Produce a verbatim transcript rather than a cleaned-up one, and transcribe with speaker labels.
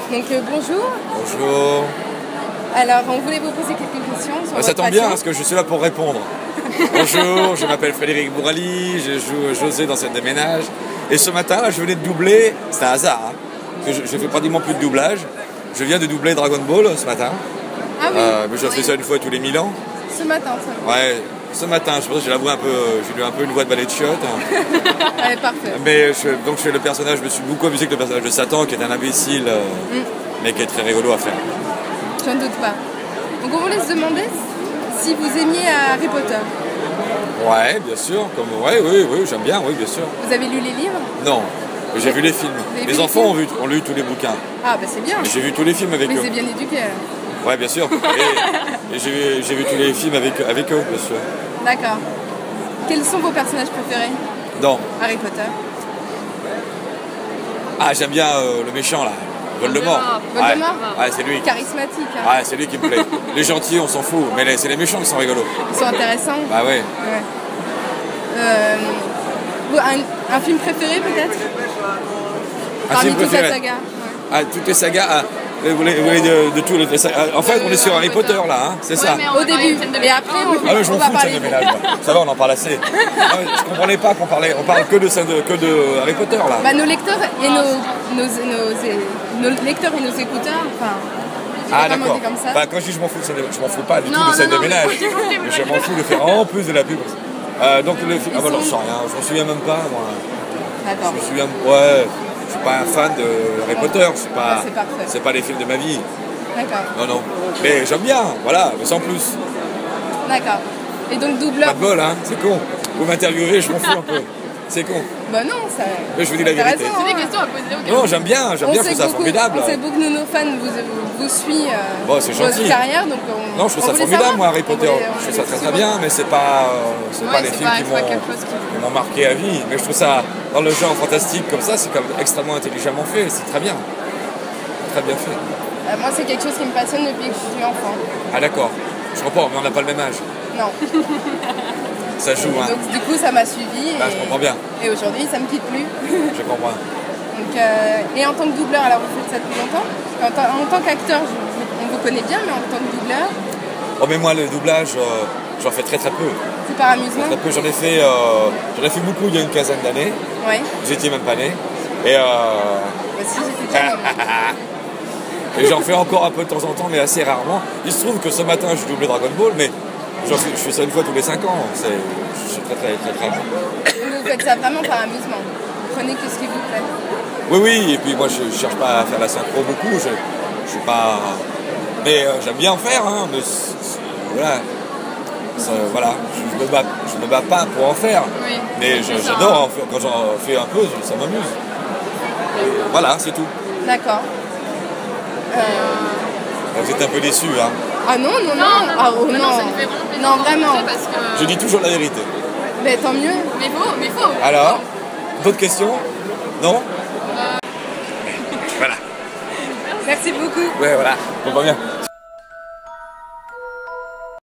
Speaker 1: Donc euh, bonjour.
Speaker 2: Bonjour.
Speaker 1: Alors on voulait vous poser quelques questions sur
Speaker 2: Bah,
Speaker 1: votre
Speaker 2: ça tombe
Speaker 1: passion.
Speaker 2: bien parce que je suis là pour répondre. Bonjour, je m'appelle Frédéric Bourali, je joue José dans Scène de ménage. Et ce matin, là, je venais de doubler, c'était un hasard, hein, parce que je, je fais pratiquement plus de doublage. Je viens de doubler Dragon Ball ce matin.
Speaker 1: Ah oui.
Speaker 2: Euh, mais je fais ça une fois tous les mille ans.
Speaker 1: Ce matin, ça.
Speaker 2: Ouais, ce matin, je pense que j'ai la voix un peu, j'ai eu un peu une voix de balai de chiottes.
Speaker 1: Ouais, parfait.
Speaker 2: Mais je, donc je fais le personnage, je me suis beaucoup amusé avec le personnage de Satan, qui est un imbécile, euh, mm. mais qui est très rigolo à faire.
Speaker 1: J'en doute pas. Donc on voulait se demander si vous aimiez Harry Potter.
Speaker 2: Ouais, bien sûr. Comme, ouais, oui, oui, j'aime bien, oui, bien sûr.
Speaker 1: Vous avez lu les livres?
Speaker 2: Non, j'ai vu les films. Les, les enfants ont, vu, ont lu tous les bouquins.
Speaker 1: Ah, bah c'est bien.
Speaker 2: J'ai vu tous les films avec
Speaker 1: Mais
Speaker 2: eux.
Speaker 1: Mais c'est bien éduqué alors.
Speaker 2: Ouais, bien sûr. Et, et j'ai vu, j'ai vu tous les films avec, avec eux, bien sûr.
Speaker 1: D'accord. Quels sont vos personnages préférés
Speaker 2: dans
Speaker 1: Harry Potter?
Speaker 2: Ah, j'aime bien euh, le méchant là. Voldemort.
Speaker 1: Voldemort.
Speaker 2: Ouais, ouais c'est lui.
Speaker 1: Charismatique. Hein.
Speaker 2: Ouais, c'est lui qui me plaît. Les gentils, on s'en fout, mais les, c'est les méchants qui sont rigolos.
Speaker 1: Ils sont intéressants.
Speaker 2: Bah ouais.
Speaker 1: ouais. Euh, un, un film préféré peut-être?
Speaker 2: Un
Speaker 1: Parmi
Speaker 2: film
Speaker 1: toute
Speaker 2: préféré.
Speaker 1: la saga. Ouais.
Speaker 2: Ah, toutes les sagas. Ah, vous voulez, vous voulez de, de tout les sagas. En fait, on est sur Harry Potter là, hein, c'est
Speaker 1: ouais,
Speaker 2: ça.
Speaker 1: Au début. Et après, on,
Speaker 2: ah, ouais, je
Speaker 1: on
Speaker 2: m'en
Speaker 1: va
Speaker 2: fous de
Speaker 1: parler.
Speaker 2: Scène de ménage. Ça va, on en parle assez. Ah, ouais, je comprenais pas qu'on parlait, on parle que de, de, que de Harry Potter là.
Speaker 1: Bah, nos lecteurs et nos, nos, nos, nos lecteurs et nos écouteurs, enfin.
Speaker 2: Ah d'accord. Bah, quand je dis je m'en fous de scène de, je m'en fous pas du non, tout de Scène de ménage. Mais je m'en fous de faire en plus de la pub. Euh, donc le film. Ah bah non, je sais rien. Je m'en souviens même pas moi.
Speaker 1: D'accord.
Speaker 2: Je me souviens. Ouais. Je suis pas un fan de Harry Potter. C'est pas.
Speaker 1: C'est parfait.
Speaker 2: C'est pas les films de ma vie.
Speaker 1: D'accord.
Speaker 2: Non non. Mais j'aime bien. Voilà. Mais sans plus.
Speaker 1: D'accord. Et donc doubleur.
Speaker 2: Pas de bol hein. C'est con. Vous m'interviewez, je m'en fous un peu. C'est con.
Speaker 1: Bah non, ça.
Speaker 2: Mais je vous dis la vérité.
Speaker 1: C'est
Speaker 3: des questions à poser au cas.
Speaker 2: Non, j'aime bien, j'aime bien, je trouve ça
Speaker 1: beaucoup,
Speaker 2: formidable.
Speaker 1: On sait beaucoup que nos fans vous, vous, vous suivent euh,
Speaker 2: bon, c'est gentil.
Speaker 1: votre carrière, donc on,
Speaker 2: non, je trouve ça formidable, moi, Harry Potter. Voulait, je trouve ça très très bien, mais c'est pas, euh, c'est ouais, pas les films pas, qui m'ont qui... marqué à vie. Mais je trouve ça, dans le genre fantastique comme ça, c'est quand même extrêmement intelligemment fait, c'est très bien. Très bien fait.
Speaker 1: Euh, moi, c'est quelque chose qui me passionne depuis que je suis enfant.
Speaker 2: Ah d'accord, je comprends, mais on n'a pas le même âge.
Speaker 1: Non.
Speaker 2: Ça joue, hein.
Speaker 1: Donc du coup, ça m'a suivi.
Speaker 2: Bah,
Speaker 1: et,
Speaker 2: je comprends bien.
Speaker 1: Et aujourd'hui, ça me quitte plus.
Speaker 2: Je comprends.
Speaker 1: Donc, euh, et en tant que doubleur, alors vous faites ça depuis longtemps? En, en, en tant qu'acteur, on vous connaît bien, mais en tant que doubleur?
Speaker 2: Oh mais moi, le doublage, euh, j'en fais très très peu.
Speaker 1: C'est par amusement?
Speaker 2: Très peu. J'en ai fait, euh, j'en ai fait beaucoup il y a une quinzaine d'années.
Speaker 1: Ouais.
Speaker 2: Vous étiez même pas né. Et euh...
Speaker 1: bah si, j'étais déjà
Speaker 2: Et j'en fais encore un peu de temps en temps, mais assez rarement. Il se trouve que ce matin, j'ai doublé Dragon Ball, mais genre, je fais ça une fois tous les cinq ans. C'est, je suis très très très très.
Speaker 1: Vous faites ça vraiment par amusement. Vous prenez que ce qui vous plaît.
Speaker 2: Oui oui, et puis moi je, je cherche pas à faire la synchro beaucoup. Je, je suis pas. Mais euh, j'aime bien en faire, hein. Mais c'est, c'est, voilà. Ça, voilà. Je, je me bats, je me bats pas pour en faire.
Speaker 1: Oui.
Speaker 2: Mais je, j'adore en faire. Quand j'en fais un peu, ça m'amuse. Voilà, c'est tout.
Speaker 1: D'accord. Euh...
Speaker 2: Vous êtes un peu déçus, hein.
Speaker 1: Ah non, non, non, non, ah, oh, non.
Speaker 3: non, ça nous fait vraiment plaisir
Speaker 1: non, vraiment.
Speaker 3: Parce que...
Speaker 2: Je dis toujours la vérité.
Speaker 1: Mais tant mieux.
Speaker 3: Mais faux, mais faux.
Speaker 2: Alors, d'autres questions? Non
Speaker 3: euh...
Speaker 2: Voilà.
Speaker 1: Merci beaucoup.
Speaker 2: Ouais, voilà, on va bien.